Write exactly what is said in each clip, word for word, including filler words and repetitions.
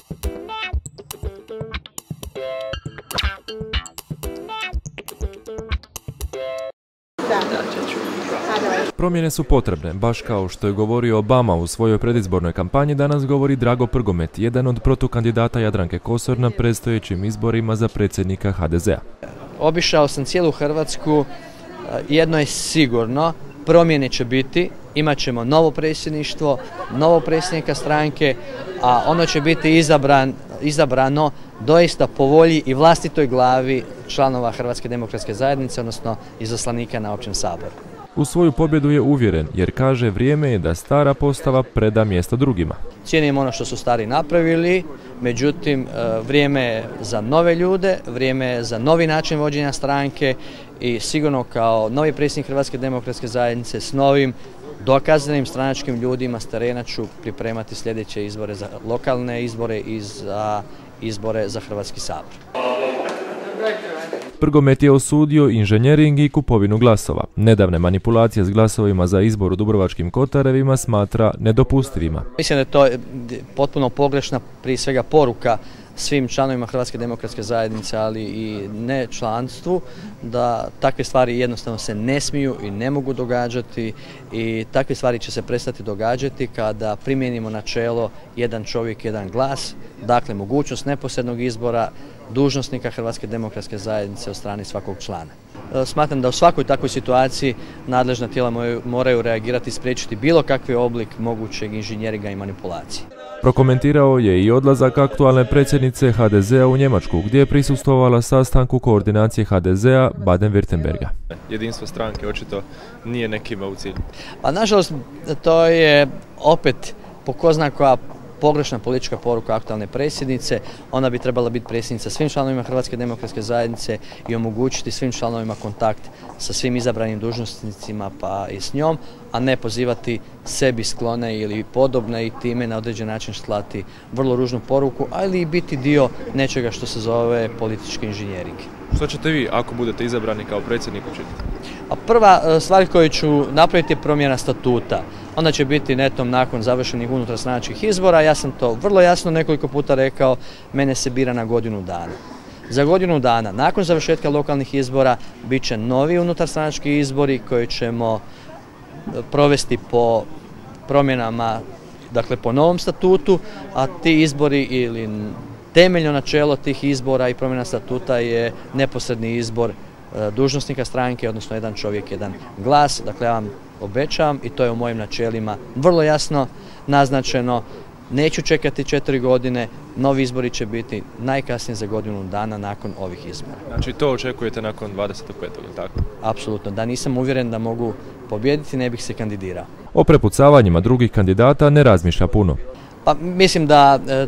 Promjene su potrebne, baš kao što je govorio Obama u svojoj predizbornoj kampanji, danas govori Drago Prgomet, jedan od protukandidata Jadranke Kosor na predstojećim izborima za predsjednika ha de zea. Obišao sam cijelu Hrvatsku, jedno je sigurno, promjene će biti, imat ćemo novo predsjedništvo, novo predsjednika stranke, a ono će biti izabran, izabrano doista po volji i vlastitoj glavi članova Hrvatske demokratske zajednice, odnosno izaslanika na općem saboru. U svoju pobjedu je uvjeren, jer kaže vrijeme je da stara postava preda mjesto drugima. Cijenim ono što su stari napravili, međutim vrijeme je za nove ljude, vrijeme je za novi način vođenja stranke i sigurno kao novi predsjednik Hrvatske demokratske zajednice s novim dokazanim stranačkim ljudima s terena ću pripremati sljedeće izbore za lokalne izbore i za izbore za Hrvatski sabor. Prgomet je osudio inženjering i kupovinu glasova. Nedavne manipulacije s glasovima za izbor u Dubrovačkim Kotarevima smatra nedopustivima. Mislim da je to potpuno pogrešna prije svega poruka svim članovima Hrvatske demokratske zajednice, ali i ne članstvu, da takve stvari jednostavno se ne smiju i ne mogu događati i takve stvari će se prestati događati kada primijenimo načelo jedan čovjek, jedan glas, dakle mogućnost neposrednog izbora dužnosnika Hrvatske demokratske zajednice od strane svakog člana. Smatram da u svakoj takvoj situaciji nadležna tijela moraju reagirati i spriječiti bilo kakvi oblik mogućeg inženjeringa i manipulacije. Prokomentirao je i odlazak aktualne predsjednice ha de zea u Njemačku, gdje je prisustvovala sastanku koordinacije ha de zea Baden-Württemberga. Jedinstvo stranke očito nije nekima u cilju. Pa nažalost to je opet po ko zna koja pogrešna politička poruka aktualne predsjednice. Ona bi trebala biti predsjednica svim članovima Hrvatske demokratske zajednice i omogućiti svim članovima kontakt sa svim izabranim dužnosnicima pa i s njom, a ne pozivati sebi sklone ili podobne i time na određen način slati vrlo ružnu poruku, ali i biti dio nečega što se zove politički inženjering. Što ćete vi, ako budete izabrani kao predsjednik, učiniti? A prva stvar koju ću napraviti je promjena statuta. Ona će biti netom nakon završenih unutarstranačkih izbora. Ja sam to vrlo jasno nekoliko puta rekao, mene se bira na godinu dana. Za godinu dana, nakon završetka lokalnih izbora, bit će novi unutarstranački izbori koji ćemo provesti po promjenama, dakle po novom statutu, a ti izbori ili temeljno načelo tih izbora i promjena statuta je neposredni izbor dužnosnika stranke, odnosno jedan čovjek, jedan glas. Dakle, ja vam obećavam i to je u mojim načelima vrlo jasno naznačeno. Neću čekati četiri godine, novi izbori će biti najkasnije za godinu dana nakon ovih izbora. Znači to očekujete nakon dvadeset petog ili tako? Apsolutno. Da nisam uvjeren da mogu pobijediti, ne bih se kandidirao. O prepucavanjima drugih kandidata ne razmišlja puno. Pa mislim da e,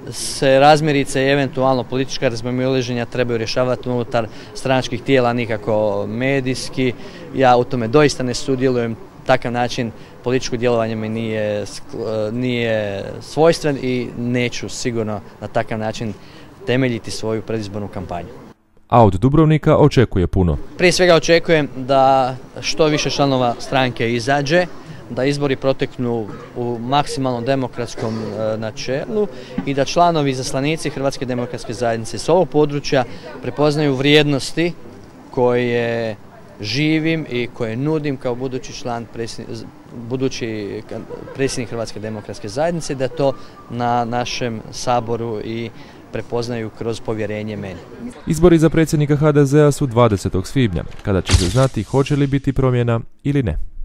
se razmirice i eventualno politička razmimoilaženja trebaju rješavati unutar stranačkih tijela, nikako medijski. Ja u tome doista ne sudjelujem. Takav način političko djelovanje mi nije, nije svojstven i neću sigurno na takav način temeljiti svoju predizbornu kampanju. A od Dubrovnika očekuje puno. Prije svega očekujem da što više članova stranke izađe, da izbori proteknu u maksimalno demokratskom načelu i da članovi izaslanici Hrvatske demokratske zajednice s ovog područja prepoznaju vrijednosti koje živim i koje nudim kao budući član, budući predsjednik Hrvatske demokratske zajednice, da to na našem saboru i prepoznaju kroz povjerenje meni. Izbori za predsjednika ha de zea su dvadesetog svibnja, kada će se znati hoće li biti promjena ili ne.